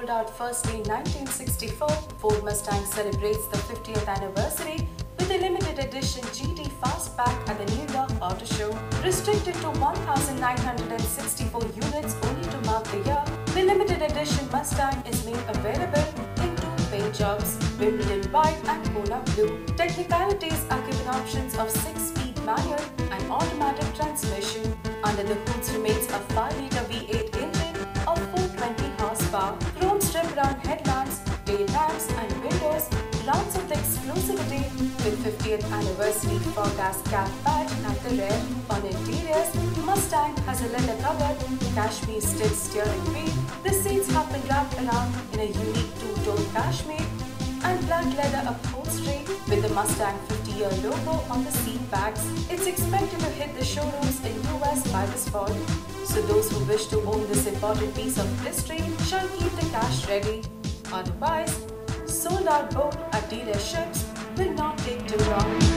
rolled out firstly in 1964, Ford Mustang celebrates the 50th anniversary with a limited edition GT Fastback at the New York Auto Show. Restricted to 1,964 units only to mark the year, the limited edition Mustang is made available in two paint jobs, Wimbledon white and Kona blue. Technicalities are given options of 6-speed manual and automatic transmission. Under the hood remains a 5-liter V8 engine of 420 horsepower. Chrome strip-round headlamps, tail lamps and windows rounds up the exclusivity with 50th anniversary forecast cap badge at the rear. On interiors, Mustang has a leather-covered cashmere-stitched steering wheel. The seats have been wrapped around in a unique two-tone cashmere and black leather upholstery with the Mustang 50-year logo on the seatbacks. It's expected to hit the showrooms in US by this fall, so those who wish to own this important piece of history shall keep the cash ready. Otherwise, sold out both at dealerships will not take too long.